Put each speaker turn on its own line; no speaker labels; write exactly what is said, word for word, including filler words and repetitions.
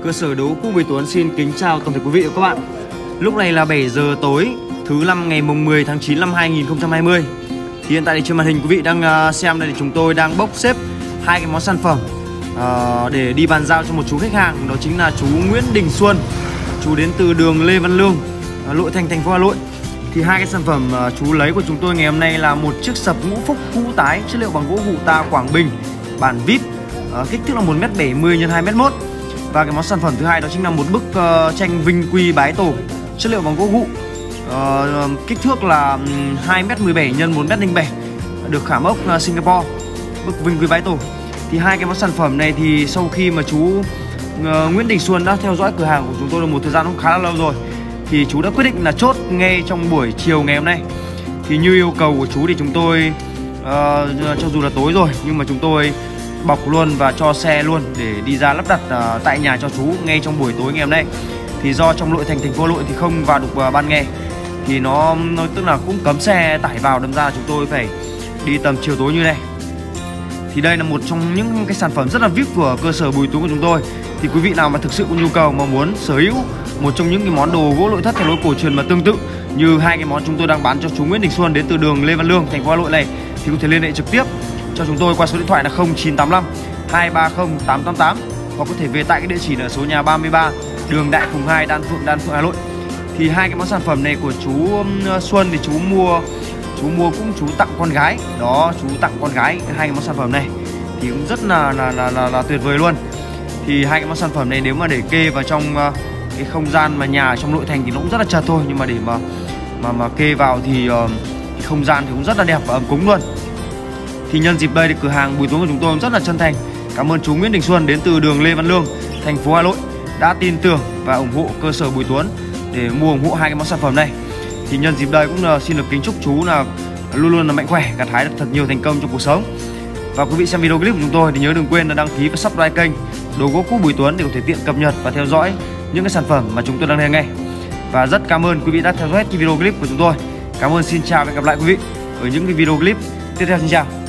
Cơ sở đồ gỗ cũ Bùi Tuấn xin kính chào toàn thể quý vị và các bạn. Lúc này là bảy giờ tối thứ năm ngày mùng mười tháng chín năm hai nghìn không trăm hai mươi. Thì hiện tại thì trên màn hình quý vị đang xem đây thì chúng tôi đang bốc xếp hai cái món sản phẩm uh, để đi bàn giao cho một chú khách hàng, đó chính là chú Nguyễn Đình Xuân. Chú đến từ đường Lê Văn Lương, Nội Thành, thành phố Hà Nội. Thì hai cái sản phẩm uh, chú lấy của chúng tôi ngày hôm nay là một chiếc sập ngũ phúc cũ tái, chất liệu bằng gỗ gù ta Quảng Bình, bản vip, uh, kích thước là một mét bảy mươi nhân hai mét mốt. Và cái món sản phẩm thứ hai đó chính là một bức uh, tranh Vinh Quy Bái Tổ, chất liệu bằng gỗ gụ, uh, kích thước là hai mét mười bảy nhân một mét linh bảy, được khảm ốc uh, Singapore, bức Vinh Quy Bái Tổ. Thì hai cái món sản phẩm này thì sau khi mà chú uh, Nguyễn Đình Xuân đã theo dõi cửa hàng của chúng tôi được một thời gian cũng khá là lâu rồi, thì chú đã quyết định là chốt ngay trong buổi chiều ngày hôm nay. Thì như yêu cầu của chú thì chúng tôi uh, cho dù là tối rồi nhưng mà chúng tôi bọc luôn và cho xe luôn để đi ra lắp đặt uh, tại nhà cho chú ngay trong buổi tối ngày hôm nay. Thì do trong nội thành thành phố Hà Nội thì không vào được uh, ban ngày, thì nó, nó tức là cũng cấm xe tải vào, đâm ra chúng tôi phải đi tầm chiều tối như này. Thì đây là một trong những cái sản phẩm rất là vip của cơ sở Bùi Tuấn của chúng tôi. Thì quý vị nào mà thực sự có nhu cầu mà muốn sở hữu một trong những cái món đồ gỗ nội thất theo lối cổ truyền mà tương tự như hai cái món chúng tôi đang bán cho chú Nguyễn Đình Xuân đến từ đường Lê Văn Lương, thành phố Hà Nội này, thì có thể liên hệ trực tiếp cho chúng tôi qua số điện thoại là không chín tám lăm hai ba không tám tám tám, hoặc có thể về tại cái địa chỉ ở số nhà ba mươi ba đường Đại Phùng hai, Đan Phượng, Đan Phượng, Hà Nội. Thì hai cái món sản phẩm này của chú Xuân thì chú mua chú mua cũng chú tặng con gái đó, chú tặng con gái hai cái món sản phẩm này thì cũng rất là là, là, là, là tuyệt vời luôn. Thì hai cái món sản phẩm này nếu mà để kê vào trong cái không gian mà nhà trong nội thành thì nó cũng rất là chật thôi, nhưng mà để mà mà mà kê vào thì, uh, thì không gian thì cũng rất là đẹp và ấm cúng luôn. Thì nhân dịp đây thì cửa hàng Bùi Tuấn của chúng tôi rất là chân thành cảm ơn chú Nguyễn Đình Xuân đến từ đường Lê Văn Lương, thành phố Hà Nội đã tin tưởng và ủng hộ cơ sở Bùi Tuấn để mua ủng hộ hai cái món sản phẩm này. Thì nhân dịp đây cũng uh, xin được kính chúc chú là luôn luôn là mạnh khỏe, gặt hái được thật nhiều thành công trong cuộc sống. Và quý vị xem video clip của chúng tôi thì nhớ đừng quên là đăng ký và subscribe kênh Đồ Gỗ Cũ Bùi Tuấn để có thể tiện cập nhật và theo dõi những cái sản phẩm mà chúng tôi đang lên ngay. Và rất cảm ơn quý vị đã theo dõi cái video clip của chúng tôi. Cảm ơn, xin chào và hẹn gặp lại quý vị ở những cái video clip tiếp theo. Xin chào.